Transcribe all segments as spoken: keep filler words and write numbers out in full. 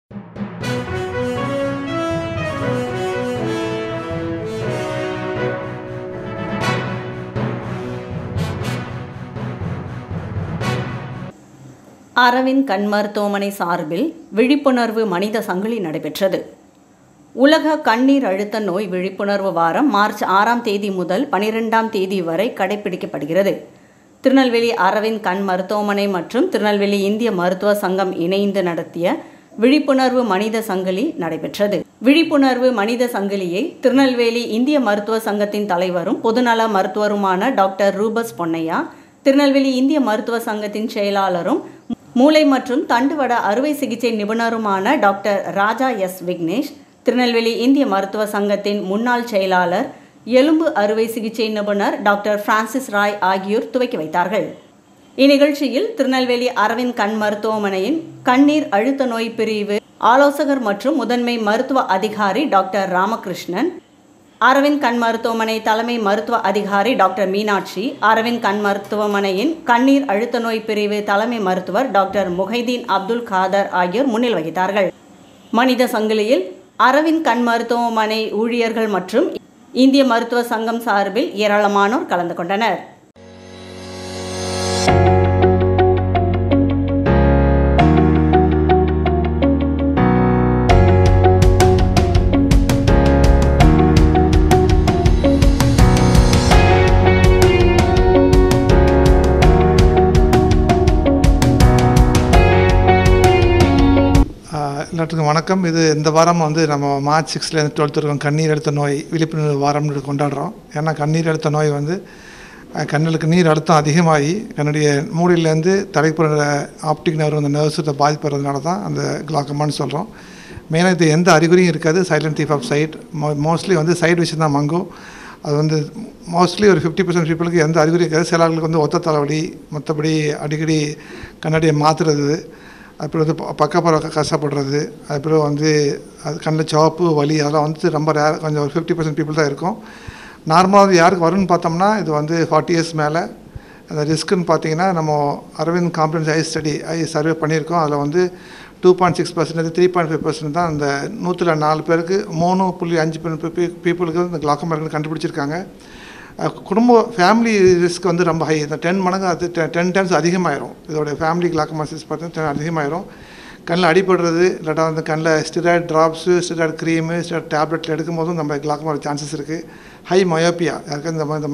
அரவிந்த் கண் மருத்துவமனை சார்பில் விழிப்புணர்வு மனித சங்கிலி நடைபெற்றது. உலக கண்ணீர் அழுத்த நோய் விழிப்புணர்வு வாரம் மார்ச் ஆறாம் தேதி முதல் பனிரெண்டாம் தேதி வரை கடைபிடிக்கப்படுகிறது. திருநெல்வேலி அரவிந்த் கண் மருத்துவமனை மற்றும் திருநெல்வேலி இந்திய மருத்துவ சங்கம் இணைந்து நடத்திய விழிப்புணர்வு மனித சங்கிலி நடைபெற்றது. விழிப்புணர்வு மனித சங்கிலியை திருநெல்வேலி இந்திய மருத்துவ சங்கத்தின் தலைவரும் பொதுநல மருத்துவருமான டாக்டர் ரூபஸ் பொன்னையா, திருநெல்வேலி இந்திய மருத்துவ சங்கத்தின் செயலாளரும் மூளை மற்றும் தண்டுவட அறுவை சிகிச்சை நிபுணருமான டாக்டர் ராஜா எஸ் விக்னேஷ், திருநெல்வேலி இந்திய மருத்துவ சங்கத்தின் முன்னாள் செயலாளர் எலும்பு அறுவை சிகிச்சை நிபுணர் டாக்டர் பிரான்சிஸ் ராய் ஆகியோர் துவக்கி வைத்தார்கள். இந்நிகழ்ச்சியில் திருநெல்வேலி அரவிந்த் கண் மருத்துவமனையின் கண்ணீர் அழுத்த நோய் பிரிவு ஆலோசகர் மற்றும் முதன்மை மருத்துவ அதிகாரி டாக்டர் ராமகிருஷ்ணன், அரவிந்த் கண் மருத்துவமனை தலைமை மருத்துவ அதிகாரி டாக்டர் மீனாட்சி, அரவிந்த் கண் மருத்துவமனையின் கண்ணீர் அழுத்த நோய் பிரிவு தலைமை மருத்துவர் டாக்டர் முஹைதீன் அப்துல் காதர் ஆகியோர் முன்னில் வகித்தார்கள். மனித சங்கிலியில் அரவிந்த் கண் மருத்துவமனை ஊழியர்கள் மற்றும் இந்திய மருத்துவ சங்கம் சார்பில் ஏராளமானோர் கலந்து கொண்டனர். எல்லாத்துக்கும் வணக்கம். இது இந்த வாரம் வந்து நம்ம மார்ச் சிக்ஸ்லேருந்து டுவெல்த் இருக்கும் கண்ணீர் அழுத்த நோய் விழிப்புணர்வு வாரம்னு கொண்டாடுறோம். ஏன்னா கண்ணீர் அழுத்த நோய் வந்து கண்ணுக்கு நீர் அழுத்தம் அதிகமாகி கண்ணுடைய மூளையிலேருந்து தலைப்புற ஆப்டிக் நர்வ் அந்த நர்வ்ஸை பாதிப்படுறதுனால தான் அந்த கிளாக்கமான்னு சொல்கிறோம். மெயினாக இது எந்த அறிகுறியும் இருக்காது. Silent thief of sight. Mostly வந்து சைடு விஷயம் தான் மங்கும். அது வந்து மோஸ்ட்லி ஒரு ஃபிஃப்டி பர்சன்ட் பீப்புளுக்கு எந்த அறிகுறி இருக்காது. சில ஆளுக்கு வந்து ஒத்த தலைவலி, மற்றபடி அடிக்கடி கண்ணாடியை மாற்றுறது, அப்புறம் வந்து பக்கப்புற கஷ்டப்படுறது, அப்புறம் வந்து அது கண்ணில் சிவப்பு வலி, அதெல்லாம் வந்து ரொம்ப ரேர், கொஞ்சம் ஒரு ஃபிஃப்டி பர்சன்ட் பீப்புள் தான் இருக்கும். நார்மலாக வந்து யாருக்கு வரும்னு பார்த்தோம்னா இது வந்து ஃபார்ட்டி இயர்ஸ் மேலே. அந்த ரிஸ்க்குன்னு பார்த்தீங்கன்னா நம்ம Aravind comprehensive eye study eye survey பண்ணியிருக்கோம். அதில் வந்து two point six percentage three point five percent தான் அந்த நூற்றில் நாலு பேருக்கு மூணு புள்ளி அஞ்சு பீப்புளுக்கு இந்த கிளாக்கோமா இருக்குன்னு கண்டுபிடிச்சிருக்காங்க. குடும்ப ஃபேமிலி ரிஸ்க் வந்து ரொம்ப ஹை. இந்த டென் மடங்கு அது டென் டைம்ஸ் அதிகமாகிடும். இதோடைய ஃபேமிலி கிளாக்கோமாசிஸ் பார்த்தீங்கன்னா அதிகமாகிடும். கண்ணில் அடிபடுறது, இல்லாட்டா வந்து கண்ணில் steroid drops, steroid cream, steroid டேப்லெட்டில் எடுக்கும் போதும் நம்ம கிளாக்கோமா சான்சஸ் இருக்குது. ஹை மயோப்பியா யாருக்கு இந்த இந்த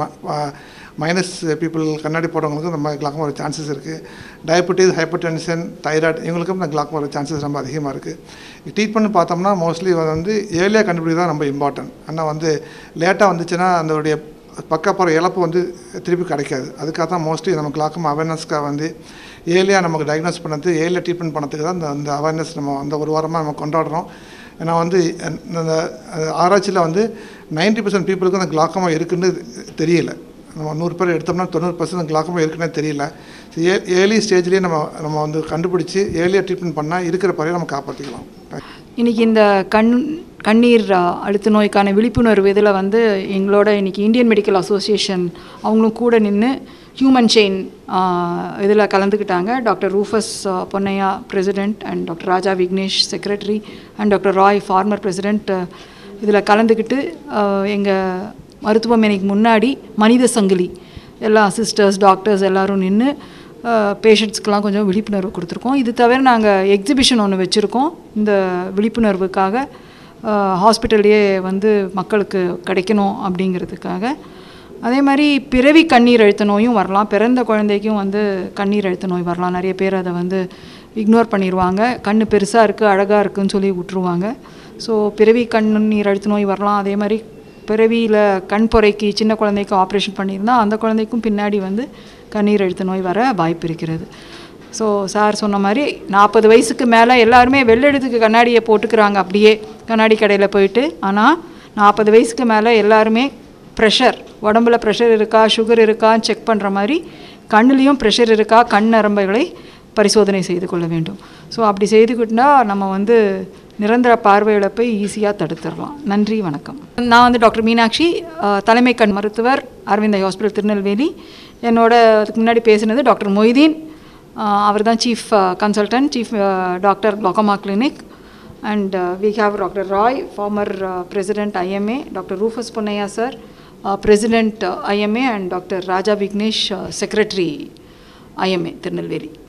மைனஸ் பீப்புள் கண்ணாடி போடுறவங்களுக்கும் நம்ம கிளாக்கோமா சான்சஸ் இருக்குது. டயபெட்டிஸ், ஹைப்பர் டென்ஷன், தைராய்டு இவங்களுக்கும் இந்த கிளாக்கோமா சான்சஸ் ரொம்ப அதிகமாக இருக்குது. ட்ரீட்மெண்ட் பார்த்தோம்னா மோஸ்ட்லி வந்து ஏர்லியாக கண்டுபிடிக்க தான் ரொம்ப இம்பார்ட்டன்ட். ஆனால் வந்து லேட்டாக வந்துச்சுன்னா அதோடைய பக்கப்புற இழப்பு வந்து திருப்பி கிடைக்காது. அதுக்காக தான் மோஸ்ட்லி நம்ம கிளாக்கோமா அவேர்னஸ்க்காக வந்து ஏர்லியாக நமக்கு டயக்னோஸ் பண்ணது, ஏர்லியாக ட்ரீட்மெண்ட் பண்ணதுக்கு தான் இந்த அந்த அவேர்னஸ் நம்ம அந்த ஒரு வாரமாக நம்ம கொண்டாடுறோம். ஏன்னா வந்து இந்த ஆராய்ச்சியில் வந்து நைன்ட்டி பர்சன்ட் பீப்புளுக்கு அந்த கிளாக்கோமா இருக்குன்னு தெரியல. நம்ம நூறு பேர் எடுத்தோம்னா தொண்ணூறு பர்சன்ட் கிளாக்கோமா இருக்குன்னே தெரியல. ஏ ஏர்லி ஸ்டேஜ்லேயே நம்ம நம்ம வந்து கண்டுபிடிச்சி ஏர்லியாக ட்ரீட்மெண்ட் பண்ணால் இருக்கிற பறையை நம்ம காப்பாற்றிக்கலாம். இன்றைக்கி இந்த கண் கண்ணீர் அழுத்த நோய்க்கான விழிப்புணர்வு இதில் வந்து எங்களோட இன்றைக்கி இந்தியன் மெடிக்கல் அசோசியேஷன் அவங்களும் கூட நின்று ஹியூமன் செயின் இதில் கலந்துக்கிட்டாங்க. Doctor Rufus Ponnaiah president and doctor Raja Vignesh secretary and doctor Roy former president இதில் கலந்துக்கிட்டு எங்கள் மருத்துவமனைக்கு முன்னாடி மனித சங்கிலி எல்லா சிஸ்டர்ஸ் டாக்டர்ஸ் எல்லோரும் நின்று பேஷண்ட்ஸ்க்கெலாம் கொஞ்சம் விழிப்புணர்வு கொடுத்துருக்கோம். இது தவிர நாங்கள் எக்ஸிபிஷன் ஒன்று வச்சுருக்கோம். இந்த விழிப்புணர்வுக்காக ஹாஸ்பிட்டல்லையே வந்து மக்களுக்கு கிடைக்கணும் அப்படிங்கிறதுக்காக. அதே மாதிரி பிறவி கண்ணீர் அழுத்த நோயும் வரலாம். பிறந்த குழந்தைக்கும் வந்து கண்ணீர் அழுத்த நோய் வரலாம். நிறைய பேர் அதை வந்து இக்னோர் பண்ணிடுவாங்க. கண் பெருசாக இருக்குது, அழகாக இருக்குதுன்னு சொல்லி விட்டுருவாங்க. ஸோ பிறவி கண்ணீர் அழுத்த நோய் வரலாம். அதே மாதிரி பிறவியில் கண் பொறைக்கு சின்ன குழந்தைக்கு ஆப்ரேஷன் பண்ணியிருந்தால் அந்த குழந்தைக்கும் பின்னாடி வந்து கண்ணீர் அழுத்த நோய் வர வாய்ப்பு இருக்கிறது. ஸோ சார் சொன்ன மாதிரி நாற்பது வயசுக்கு மேலே எல்லாருமே வெள்ளெடுத்துக்கு கண்ணாடியை போட்டுக்கிறாங்க அப்படியே கண்ணாடி கடையில் போயிட்டு. ஆனால் நாற்பது வயசுக்கு மேலே எல்லாருமே ப்ரெஷர், உடம்புல ப்ரெஷர் இருக்கா, சுகர் இருக்கான்னு செக் பண்ணுற மாதிரி கண்ணுலேயும் ப்ரெஷர் இருக்கா, கண் நரம்புகளை பரிசோதனை செய்து கொள்ள வேண்டும். ஸோ அப்படி செய்துக்கிட்டா நம்ம வந்து நிரந்தர பார்வை இழப்பை ஈஸியாக தடுத்துடலாம். நன்றி, வணக்கம். நான் வந்து டாக்டர் மீனாட்சி, தலைமை கண் மருத்துவர், அரவிந்த் ஹாஸ்பிட்டல் திருநெல்வேலி. என்னோட அதுக்கு முன்னாடி பேசினது டாக்டர் மொய்தீன், அவர் தான் chief consultant, chief doctor glaucoma clinic. And uh, we have Doctor Roy, former uh, President I M A, Doctor Rufus Ponnaya sir, uh, President uh, I M A, and Doctor Raja Vignesh, uh, Secretary I M A, Tirunelveli.